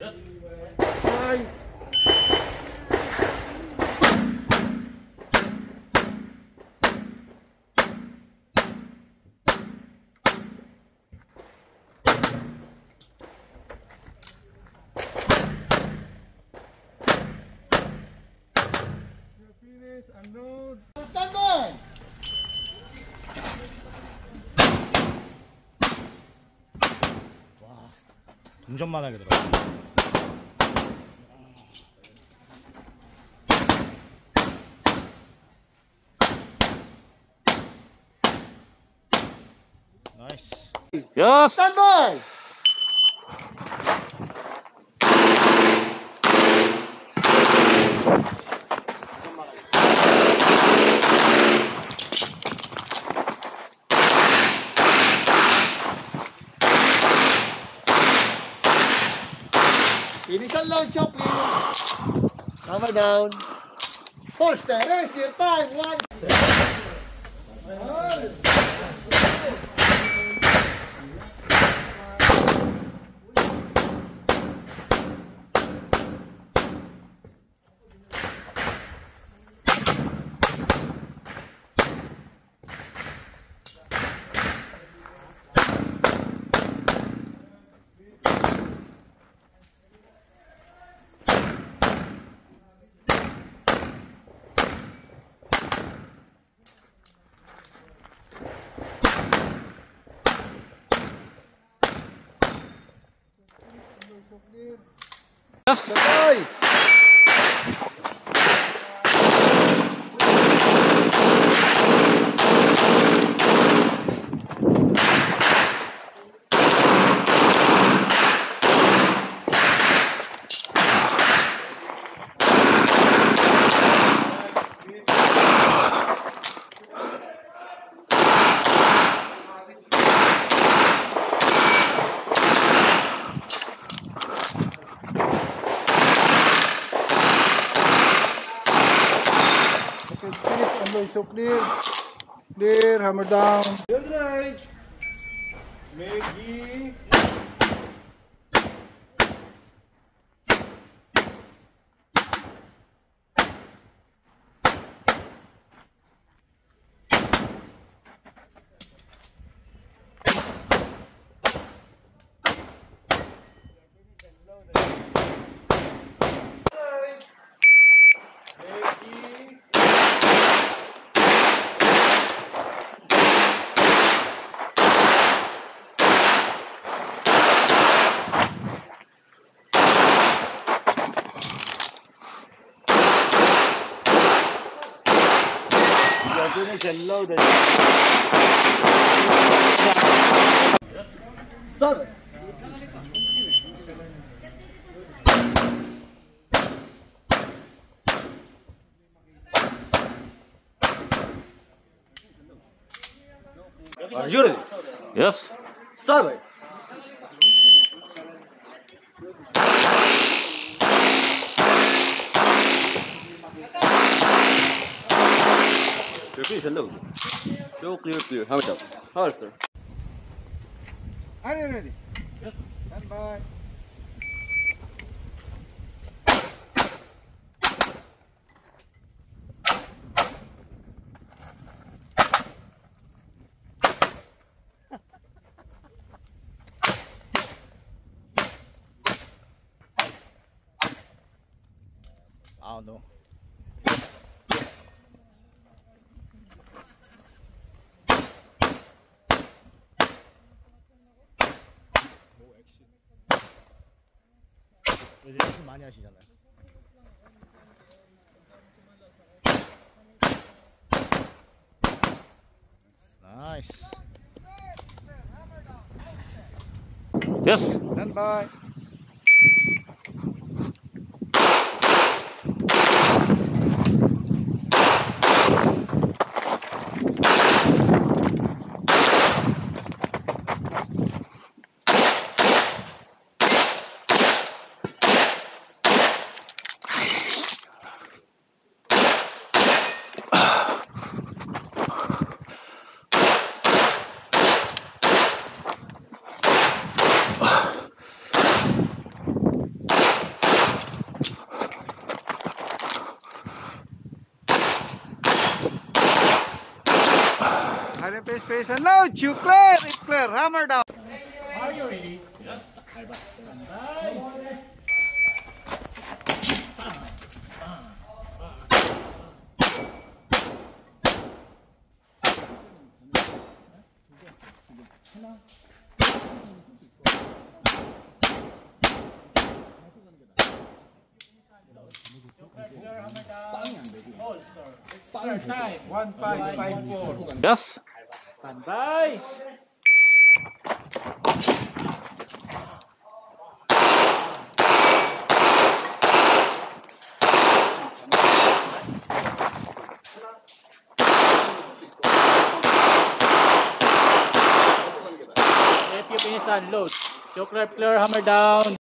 Bye. Finish, unload. Stand by. 와, 동전만하게 들어가. 나이스. Yes. Stand by. Initial load, Choplin. Hammer down. Push the rest your time. One. Yes. Bye. So clear, clear, hammer down. Good right. Maggie. Finish and load it. Stop it. Are you ready? Yes. Start it. Finish and load. Show clear, clear. Hammer down. Harvester. Are you ready? Yes. Stand by. 아, 너. 요즘 액션 많이 하시잖아요. 나이스. Yes. Stand by. Space and load. You clear. It's clear. Hammer down. Time. 1554. Yes. Standby. If you finish unload, choke clear, hammer down.